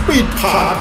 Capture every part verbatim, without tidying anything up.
ปีดพาร์ท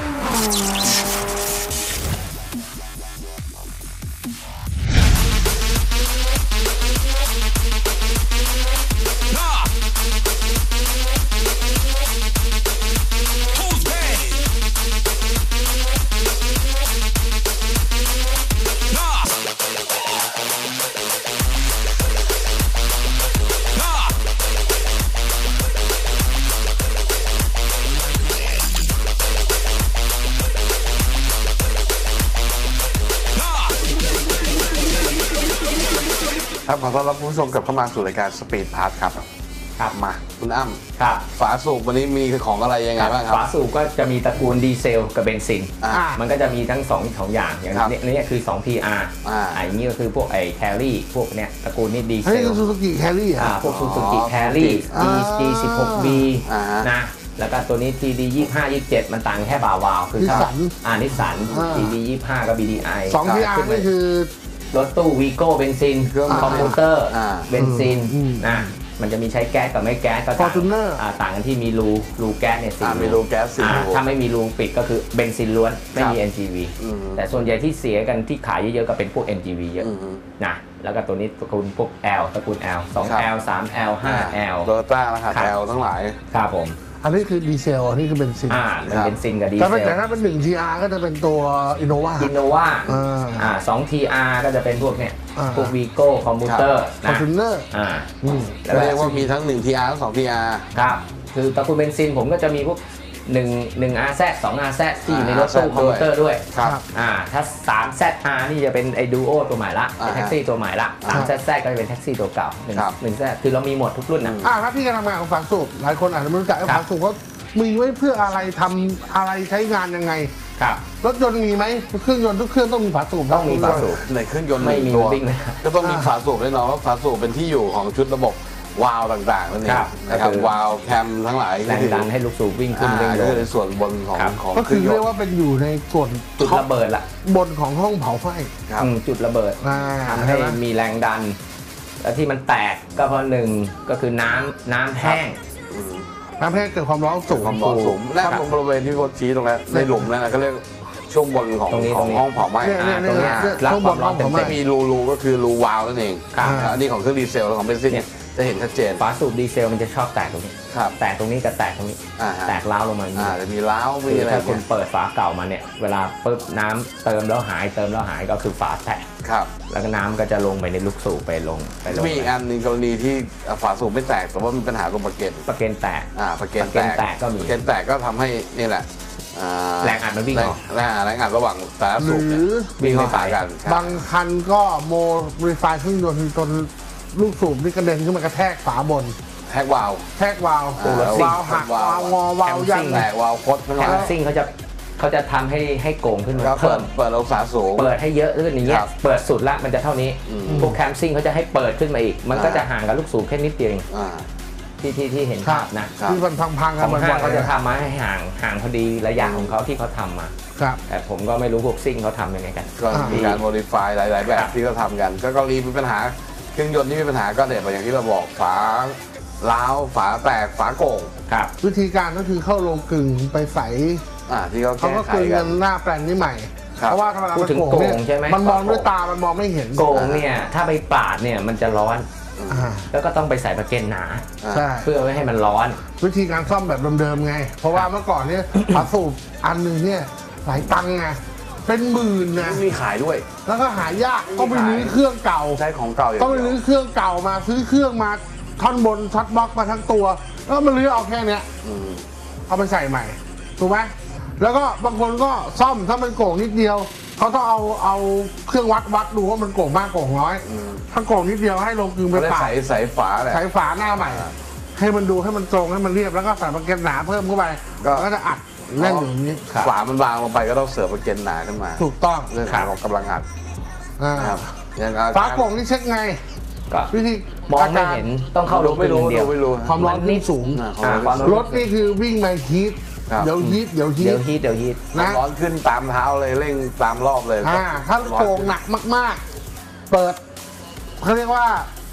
ครับขอต้อนรับผู้ชมกลับเข้ามาสู่รายการสปีดพาร์ทครับครับมาคุณอ้ำครับฝาสูบวันนี้มีของอะไรยังไงบ้างครับฝาสูบก็จะมีตระกูลดีเซลกับเบนซินมันก็จะมีทั้งสองสองอย่างอย่างนี้นี่คือสอง ที อาร์ อ่าอันนี้ก็คือพวกไอ้แครี่พวกเนี้ยตระกูลนี้ดีเซลซูซูกิแครี่อ่าพวกซูซูกิแครี่ จี สิบหก บี นะแล้วก็ตัวนี้ ที ดี ยี่สิบห้า ยี่สิบเจ็ด มันต่างแค่บาวาวคือถ้าอ่านิสสัน ที ดี ยี่สิบห้ากับ บี ดี ไอสอง ที อาร์ นี่คือรถตู้วีโก้เบนซินคอมพิวเตอร์เบนซินนะมันจะมีใช้แก๊สกับไม่แก๊สก็ต่างต่างกันที่มีรูรูแก๊สเนี่ยสี่มีรูแก๊สสี่ถ้าไม่มีรูปิดก็คือเบนซินล้วนไม่มี เอ็น จี วี แต่ส่วนใหญ่ที่เสียกันที่ขายเยอะๆก็เป็นพวก เอ็น จี วี เยอะนะแล้วก็ตัวนี้ตระกูลพวก L ตระกูล L สอง แอล สาม แอล ห้า แอลโตโยต้านะครับ L ทั้งหลายครับผมอันนี้คือดีเซลอันนี้คือเบนซินอ่าเป็นเบนซินกับดีเซลแต่ถ้าเป็นหนึ่ง ที อาร์ ก็จะเป็นตัวอินโนวาอินโนวาอ่าสอง ที อาร์ ก็จะเป็นพวกเนี้ยพวกวีโก้คอมพิวเตอร์คอมพิวเตอร์อ่าแล้วเรียกว่ามีทั้งหนึ่ง ที อาร์ และสอง ที อาร์ครับคือตระกูลเบนซินผมก็จะมีพวกหนึ่ง หนึ่ง อาร์ แซด สอง อาร์ แซด ที่อยู่ในรถตู้คอมพิวเตอร์ด้วยครับอ่าถ้าสาม แซด อาร์ นี่จะเป็นไอ้ดูโอตัวใหม่ละแท็กซี่ตัวใหม่ละสาม แซด แซด ก็จะเป็นแท็กซี่ตัวเก่าหนึ่ง หนึ่ง แซด คือเรามีหมดทุกรุ่นนะอ่าถ้าพี่การทำงานของฝาสูบหลายคนอาจจะไม่รู้จักฝาสูบเขามีไว้เพื่ออะไรทำอะไรใช้งานยังไงครับรถยนต์มีไหมเครื่องยนต์ทุกเครื่องต้องมีฝาสูบต้องมีฝาสูบในเครื่องยนต์ไม่มีตัวก็ต้องมีฝาสูบแน่นอนว่าฝาสูบเป็นที่อยู่ของชุดระบบวาล์วต่างๆนั่นเองนะครับวาล์วแคมทั้งหลายแรงดันให้ลูกสูบวิ่งขึ้นวิ่งลงในส่วนบนของของก็คือเรียกว่าเป็นอยู่ในส่วนจุดระเบิดละบนของห้องเผาไฟจุดระเบิดทำให้มีแรงดันแล้วที่มันแตกก็เพราะหนึ่งก็คือน้ำน้ำแห้งน้ำแห้งเกิดความร้อนสูงความร้อนสูงและตรงบริเวณที่โคชี้ตรงนั้นในหลุมนั่นก็เรียกช่วงบนของของห้องเผาไหม้ตรงนี้รับความร้อนไม่มีรูรูก็คือรูวาล์วนั่นเองอันนี้ของเครื่องดีเซลและของเบนซินจะเห็นชัดเจนฝาสูบดีเซลมันจะชอบแตกตรงนี้แตกตรงนี้กับแตกตรงนี้แตกล้าวลงมาจะมีล้าวมีอะไรถ้าคุณเปิดฝาเก่ามาเนี่ยเวลาปุ๊บน้ำเติมแล้วหายเติมแล้วหายก็คือฝาแตกครับแล้วก็น้ำก็จะลงไปในลูกสูบไปลงไปลงมีอีกอันหนึ่งกรณีที่ฝาสูบไม่แตกแต่ว่ามีปัญหาตรงประเก็นประเก็นแตกอ่าประเก็นแตกก็มีประเก็นแตกก็ทำให้นี่แหละแรงอัดมันวิ่งออกแรงอัดระหว่างแต่ละสูบวิ่งเข้าหากันบางคันก็โมดิฟายเครื่องยนต์จนลูกสูบนี่กระเด็นขึ้นมากระแทกฝาบนแทกวาล์วแทกวาล์ววาล์วหักวาล์วงอวาล์วยันแตกวาล์วคดแคมซิ่งเขาจะเขาจะทำให้ให้โก่งขึ้นมาเพิ่มเปิดองศาสูงเปิดให้เยอะขึ้นอย่างเงี้ยเปิดสุดละมันจะเท่านี้พวกแคมซิ่งเขาจะให้เปิดขึ้นมาอีกมันก็จะห่างกับลูกสูบแค่นิดเดียวเองที่ที่ที่เห็นภาพนะที่มันพังๆกันมันเขาจะทำมาให้ห่างห่างพอดีระยะของเขาที่เขาทำมาแต่ผมก็ไม่รู้พวกซิ่งเขาทำยังไงกันก็มีการโมดิฟายหลายๆแบบที่เขาทำกันก็กรณีมีปัญหาเครื่องยนต์ที่มีปัญหาก็เด็ดอย่างที่เราบอกฝาล้าวฝาแตกฝาโก่งวิธีการก็คือเข้าโรงกลึงไปใส่ที่เขาเขาก็กลึงกันหน้าแปลนนี้ใหม่เพราะว่าธรรมดาพูดถึงโก่งใช่ไหมมันมองด้วยตามันมองไม่เห็นโก่งเนี่ยถ้าไปปาดเนี่ยมันจะร้อนแล้วก็ต้องไปใส่ประเก็นหนาเพื่อไม่ให้มันร้อนวิธีการซ่อมแบบเดิมๆไงเพราะว่าเมื่อก่อนเนี่ยฝาสูบอันนึงเนี่ยหลายตังค์ไงเป็นหมื่นนะมีขายด้วยแล้วก็หายากต้องไปรื้อเครื่องเก่าใช้ของเก่าต้องไปรื้อเครื่องเก่ามาซื้อเครื่องมาท่อนบนช็อตบล็อกมาทั้งตัวแล้วมารื้อเอาแค่เนี้ยเอาไปใส่ใหม่ถูกไหมแล้วก็บางคนก็ซ่อมถ้ามันโก่งนิดเดียวเขาต้องเอาเอาเครื่องวัดวัดดูว่ามันโก่งมากโก่งน้อยถ้าโก่งนิดเดียวให้ลงกลึงไปปาดใส่ใส่ฝาใส่ฝาหน้าใหม่ให้มันดูให้มันตรงให้มันเรียบแล้วก็ใส่ประเก็นหนาเพิ่มเข้าไปก็จะอัดแน่นอยู่นี้ฝามันวางลงไปก็ต้องเสือประเก็นหนาขึ้นมาถูกต้องเรื่องของกำลังอัดนะครับฝาโก่งนี่เช็คไงวิธีมองไม่เห็นต้องเข้าลงไปเดียวความร้อนนี่สูงรถนี่คือวิ่งมาฮีทเดี๋ยวฮีทเดี๋ยวฮีทเดี๋ยวฮีทเดี๋ยวฮีทนะร้อนขึ้นตามเท้าเลยเร่งตามรอบเลยถ้าโก่งหนักมากๆเปิดเขาเรียกว่า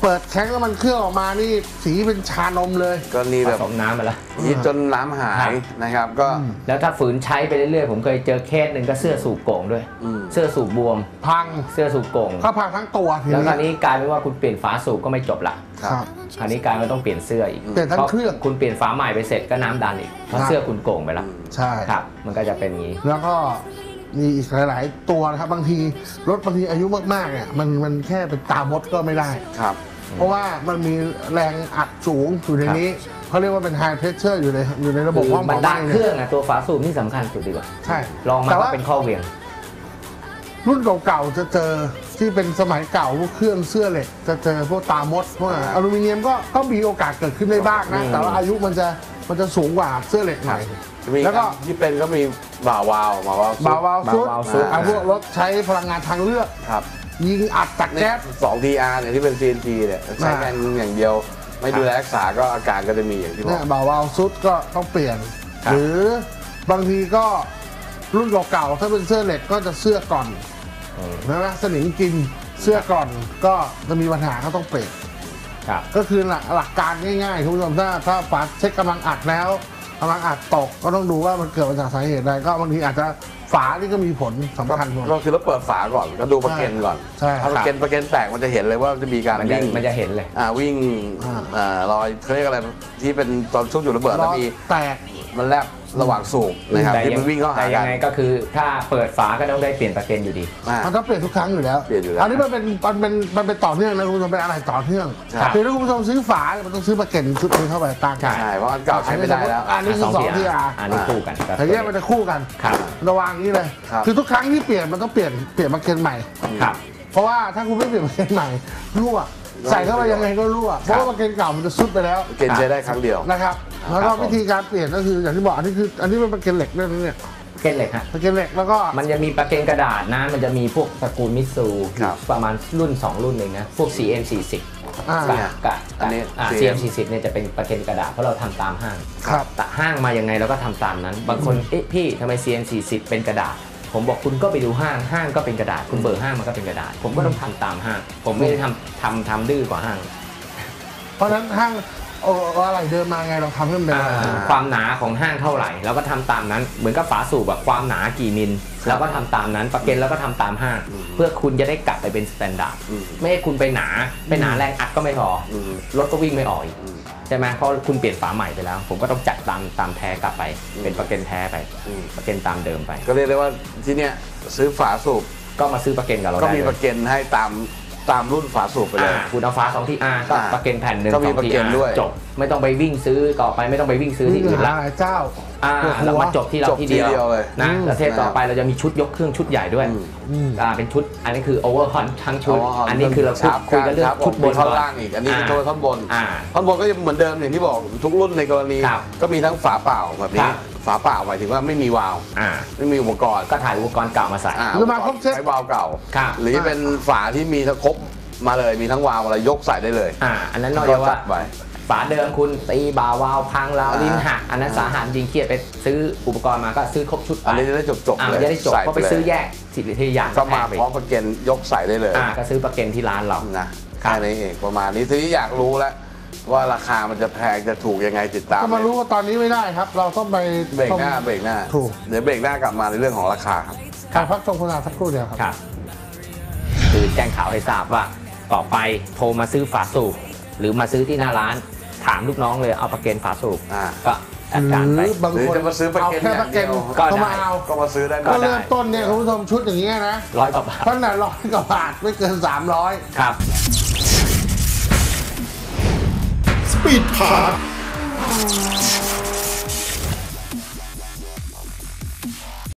เปิดแข้งแล้วมันเครื่องออกมานี่สีเป็นชานมเลยก็นี่แบบผสมน้ำไปแล้วนี่จนน้ำหายนะครับก็แล้วถ้าฝืนใช้ไปเรื่อยๆผมเคยเจอเคสหนึ่งก็เสื้อสูบโก่งด้วยเสื้อสูบบวมพังเสื้อสูบโก่งก็พังทั้งตัวแล้วคราวนี้กลายเป็นว่าคุณเปลี่ยนฝาสูบก็ไม่จบละครับคราวนี้กลายเป็นต้องเปลี่ยนเสื้ออีกเปลี่ยนทั้งเครื่องคุณเปลี่ยนฝาใหม่ไปเสร็จก็น้ำดันอีกเพราะเสื้อคุณโก่งไปแล้วใช่ครับมันก็จะเป็นอย่างนี้แล้วก็มีอีกหลายๆตัวนะครับบางทีรถบางทีอายุมากๆเนี่ยมันมันแค่เป็นตามดก็ไม่ได้ครับเพราะว่ามันมีแรงอัดสูงอยู่ในนี้เขาเรียกว่าเป็น high pressure อยู่ในอยู่ในระบบความดันเครื่องอะตัวฝาสูบนี่สำคัญสุดดีกว่าใช่ลองมาก็เป็นข้อเหวี่ยงรุ่นเก่าๆจะเจอที่เป็นสมัยเก่าพวกเครื่องเสื้อเหล็กจะเจอพวกตามดพวกอลูมิเนียมก็ก็มีโอกาสเกิดขึ้นได้บ้างนะแต่ว่าอายุมันจะมันจะสูงกว่าเสื้อเหล็กหน่อยแล้วก็ที่เป็นก็มีบ่าวาวบ่าวาวบ่าวาวซุดพวกรถใช้พลังงานทางเลือกครับยิงอัดตัดแก๊สสอง ที อาร์ เนี่ยที่เป็น ซี เอ็น จี เนี่ยใช้แค่อย่างเดียวไม่ดูแลรักษาก็อาการก็จะมีอย่างที่บอกบ่าวาวซุดก็ต้องเปลี่ยนหรือบางทีก็รุ่นเก่าๆถ้าเป็นเสื้อเหล็กก็จะเสื้อก่อนนะสนิมกินเสื้อก่อนก็จะมีปัญหาก็ต้องเปลี่ยนก็คือหลักหลักการง่ายๆคุณผู้ชมถ้าถ้าฝาเช็คกำลังอัดแล้วกำลังอัดตกก็ต้องดูว่ามันเกิดมาจากสาเหตุใดก็บางทีอาจจะฝาที่ก็มีผลสำคัญก็คือเราเปิดฝาก่อนก็ดูประเก็นก่อนถ้าประเก็นประเก็นแตกมันจะเห็นเลยว่าจะมีการวิ่งมันจะเห็นเลยอ่าวิ่งอ่ารอยเขาเรียกอะไรที่เป็นตอนช่วงจุดระเบิดแล้วมีแตกมันแลบระหว่างสูบนะครับที่มันวิ่งเข้าหากันแต่ยังไงก็คือถ้าเปิดฝาก็ต้องได้เปลี่ยนประเก็นอยู่ดีมันต้องเปลี่ยนทุกครั้งอยู่แล้วเปลี่ยนอยู่แล้วอันนี้มันเป็นมันเป็นมันเป็นต่อเนื่องนะคุณผู้ชมเป็นอะไรต่อเนื่องคือถ้าคุณผู้ชมซื้อฝามันต้องซื้อประเก็นชุดนี้เข้าไปตั้งใช่เพราะอันเก่าใช้ไม่ได้แล้วอันนี้คือสองทีอาร์อันนี้คู่กันแต่เนี้ยมันจะคู่กันระวังนี้เลยคือทุกครั้งที่เปลี่ยนมันต้องเปลี่ยนเปลี่ยนประเก็นใหม่เพราะว่าถ้าคุณไม่เปลี่ยนประเก็นใหม่รั่วใส่เข้าไปยังไงก็รั่วเพราะว่าประเก็นเก่ามันจะซุดไปแล้วประเก็นใช้ได้ครั้งเดียวนะครับแล้วก็วิธีการเปลี่ยนก็คืออย่างที่บอกอันนี้คืออันนี้เป็นประเก็นเหล็กด้วยนะเนี่ยประเก็นเหล็กฮะประเก็นเหล็กแล้วก็มันจะมีประเก็นกระดาษนะมันจะมีพวกตระกูลมิตซูประมาณรุ่นสองรุ่นเองนะพวก ซี เอ็ม สี่สิบ กับอันนี้ ซี เอ็ม สี่สิบเนี่ยจะเป็นประเก็นกระดาษเพราะเราทำตามห้างแต่ห้างมายังไงเราก็ทำตามนั้นบางคนเอ๊ะพี่ทำไม ซี เอ็ม สี่สิบเป็นกระดาษผมบอกคุณก็ไปดูห้างห้างก็เป็นกระดาษคุณเบอร์ห้างมันก็เป็นกระดาษผมก็ต้องทำตามห้างผมไม่ได้ทำทำทำดื้อกว่าห้างเพราะฉะนั้นห้างโอ้อะไรเดิมมาไงเราทำให้มันเป็นความหนาของห้างเท่าไหร่เราก็ทำตามนั้นเหมือนกับฝาสูบแบบความหนากี่มิลเราก็ทำตามนั้นประเก็นแล้วก็ทำตามห้างเพื่อคุณจะได้กลับไปเป็นสแตนดาร์ดไม่ให้คุณไปหนาไปหนาแรงอัดก็ไม่พอรถก็วิ่งไม่ออกใช่ไหมเพราะคุณเปลี่ยนฝาใหม่ไปแล้วผมก็ต้องจัดตามตามแท้กลับไปเป็นประเก็นแท้ไปประเก็นตามเดิมไปก็เรียกได้ว่าที่เนี้ยซื้อฝาสูบก็มาซื้อประเก็นกับเราได้ก็มีประเก็นให้ตามตามรุ่นฝาสูบไปเลยคุณเอาฝาสองที่อาก็ประเก็นแผ่นหนึ่งก็มีประเก็นด้วยจบไม่ต้องไปวิ่งซื้อต่อไปไม่ต้องไปวิ่งซื้อที่อื่นละเจ้าเรามาจบที่เราที่เดียวนะประเทศต่อไปเราจะมีชุดยกเครื่องชุดใหญ่ด้วยเป็นชุดอันนี้คือโอเวอร์คอนทั้งชุดอันนี้คือเราคุยกันเรื่องชุดบนท่อนล่างอีกอันนี้คือท่อนบนท่อนบนก็จะเหมือนเดิมอย่างที่บอกทุกรุ่นในกรณีก็มีทั้งฝาเปล่าแบบนี้ฝาเปล่าหมายถึงว่าไม่มีวาล์วไม่มีอุปกรณ์ก็ถ่ายอุปกรณ์เก่ามาใส่หรือมาครบเซ็ตใช้วาล์วเก่าหรือเป็นฝาที่มีทั้งครบมาเลยมีทั้งวาล์วอะไรยกใส่ได้เลยอ่าอันนั้นนอกจากว่าฝาเดิมคุณตีบาวาล์วพังแล้วลิ้นหักอันนั้นสาหัสจริงเครียดไปซื้ออุปกรณ์มาก็ซื้อครบชุดอันนี้จะได้จบจบเลยจะได้จบเพราะไปซื้อแยกสิบทีอย่างก็มาพร้อมประเก็นยกใส่ได้เลยอ่าก็ซื้อประเก็นที่ร้านเรานะแค่นี้เองประมาณนี้ทีนี้อยากรู้แล้วว่าราคามันจะแพงจะถูกยังไงติดตามก็มารู้ว่าตอนนี้ไม่ได้ครับเราต้องไปเบรกหน้าเบรกหน้าถูกเดี๋ยวเบรกหน้ากลับมาในเรื่องของราคาครับการพักชมโฆษณาสักครู่เดียวครับคือแจ้งข่าวให้ทราบว่าต่อไปโทรมาซื้อฝาสูบหรือมาซื้อที่หน้าร้านถามลูกน้องเลยเอาประเก็นฝาสูบก็จัดการไปบางคนจะมาซื้อประเก็นประเก็นก็มาเอาก็มาซื้อได้ก็เริ่มต้นเนี่ยคุณผู้ชมชุดอย่างเงี้ยนะร้อยกว่าบาทเพราะไหนร้อยกว่าบาทไม่เกินสามร้อยครับสปีดพาร์ท